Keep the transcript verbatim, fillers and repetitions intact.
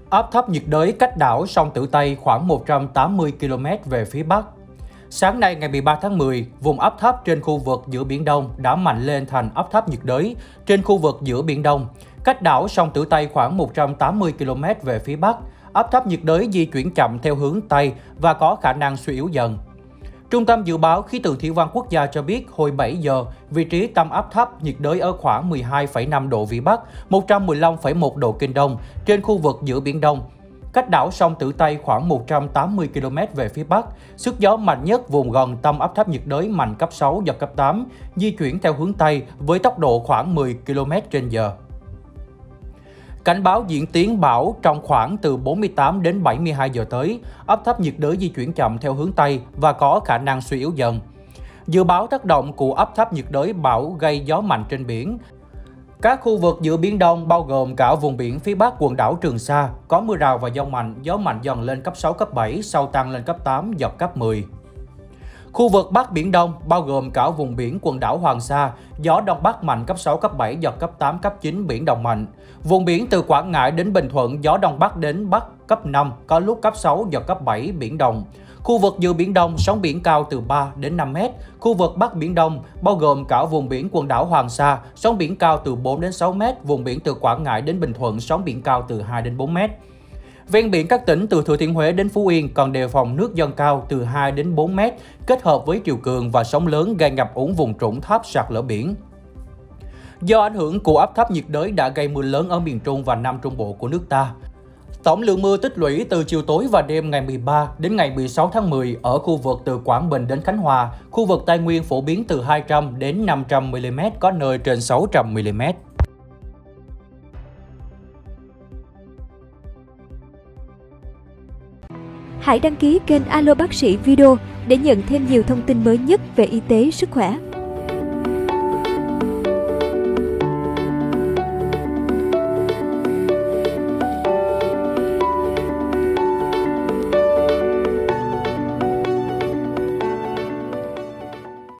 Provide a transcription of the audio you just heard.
Áp thấp nhiệt đới cách đảo Song Tử Tây khoảng một trăm tám mươi ki lô mét về phía Bắc. Sáng nay ngày mười ba tháng mười, vùng áp thấp trên khu vực giữa Biển Đông đã mạnh lên thành áp thấp nhiệt đới trên khu vực giữa Biển Đông, cách đảo Song Tử Tây khoảng một trăm tám mươi ki lô mét về phía Bắc. Áp thấp nhiệt đới di chuyển chậm theo hướng Tây và có khả năng suy yếu dần. Trung tâm Dự báo Khí tượng Thủy văn Quốc gia cho biết hồi bảy giờ, vị trí tâm áp thấp nhiệt đới ở khoảng mười hai phẩy năm độ Vĩ Bắc, một trăm mười lăm phẩy một độ Kinh Đông trên khu vực giữa Biển Đông, cách đảo Song Tử Tây khoảng một trăm tám mươi ki lô mét về phía Bắc. Sức gió mạnh nhất vùng gần tâm áp thấp nhiệt đới mạnh cấp sáu, giật cấp tám, di chuyển theo hướng Tây với tốc độ khoảng mười ki lô mét trên giờ. Cảnh báo diễn tiến bão trong khoảng từ bốn mươi tám đến bảy mươi hai giờ tới, áp thấp nhiệt đới di chuyển chậm theo hướng Tây và có khả năng suy yếu dần. Dự báo tác động của áp thấp nhiệt đới bão gây gió mạnh trên biển. Các khu vực giữa Biển Đông bao gồm cả vùng biển phía Bắc quần đảo Trường Sa có mưa rào và dông mạnh, gió mạnh dần lên cấp sáu, cấp bảy, sau tăng lên cấp tám, giật cấp mười. Khu vực Bắc Biển Đông bao gồm cả vùng biển quần đảo Hoàng Sa, gió Đông Bắc mạnh cấp sáu, cấp bảy, giật cấp tám, cấp chín, biển động mạnh. Vùng biển từ Quảng Ngãi đến Bình Thuận, gió Đông Bắc đến Bắc cấp năm, có lúc cấp sáu, giật cấp bảy, biển động. Khu vực giữa Biển Đông, sóng biển cao từ ba đến năm mét. Khu vực Bắc Biển Đông, bao gồm cả vùng biển quần đảo Hoàng Sa, sóng biển cao từ bốn đến sáu mét. Vùng biển từ Quảng Ngãi đến Bình Thuận, sóng biển cao từ hai đến bốn mét. Ven biển các tỉnh từ Thừa Thiên Huế đến Phú Yên cần đề phòng nước dâng cao từ hai đến bốn mét, kết hợp với triều cường và sóng lớn gây ngập úng vùng trũng thấp, sạt lở biển. Do ảnh hưởng của áp thấp nhiệt đới đã gây mưa lớn ở miền Trung và Nam Trung Bộ của nước ta. Tổng lượng mưa tích lũy từ chiều tối và đêm ngày mười ba đến ngày mười sáu tháng mười ở khu vực từ Quảng Bình đến Khánh Hòa, khu vực Tây Nguyên phổ biến từ hai trăm đến năm trăm mi li mét, có nơi trên sáu trăm mi li mét. Hãy đăng ký kênh Alo Bác sĩ Video để nhận thêm nhiều thông tin mới nhất về y tế, sức khỏe.